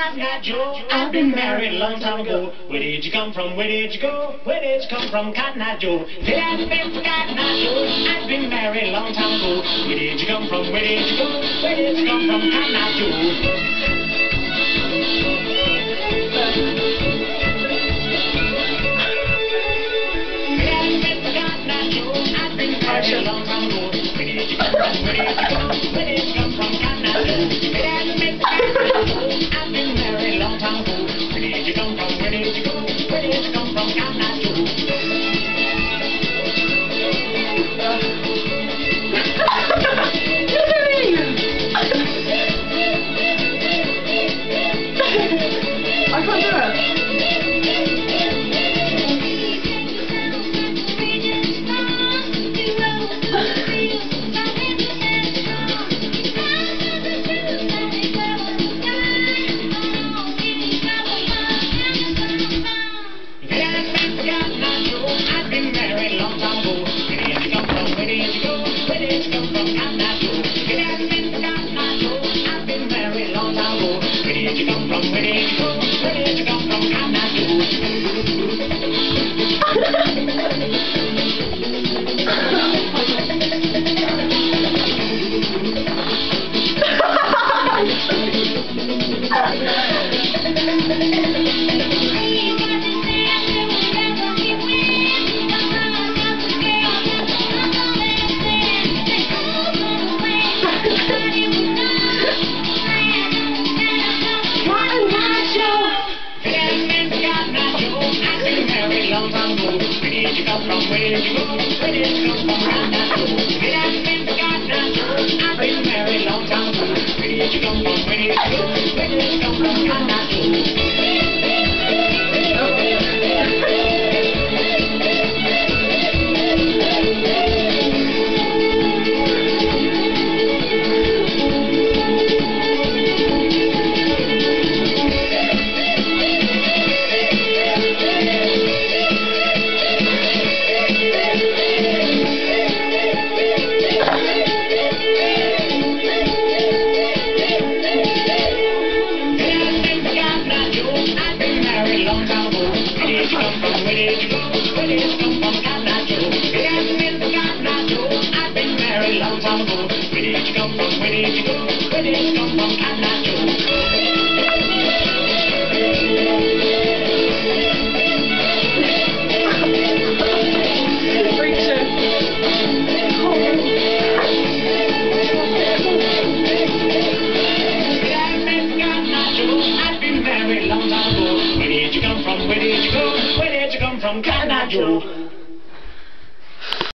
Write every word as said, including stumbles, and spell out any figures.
Cotton Eye Joe. I've been married a long time ago. Where did you come from? Where did you go? Where did you come from, Cotton Eye Joe? Did I been for Cotton Eye Joe? I've been married a long time ago. Where did you come from? Where did you go? Where did you come from, Cotton Eye Joe? A long time ago. Where did you come from? Where did you go? Where did you come from, Cotton Eye Joe? I've been married a long time ago. Where did you come from? Where did you go? Where did you come from, Cotton Eye Joe? I can't do it. Long time ago, where did you come from? Where did you go? Where did you come from? Cotton Eye Joe. It hasn't been forgotten, I know. I've been married a long time ago. Where did you come from? Where did you go? Where did you come from? Cotton Eye Joe. Long time ago, where did you come from? Where did you go? Where did you come from, Cotton Eye Joe? It hasn't been forgotten, I know. I've been married a long time ago. Where did you come from? Where did you go? Where did you come from, Cotton Eye Joe? Long time ago. Where did you come from? Where did you go? Where did you come from, Cotton Eye Joe?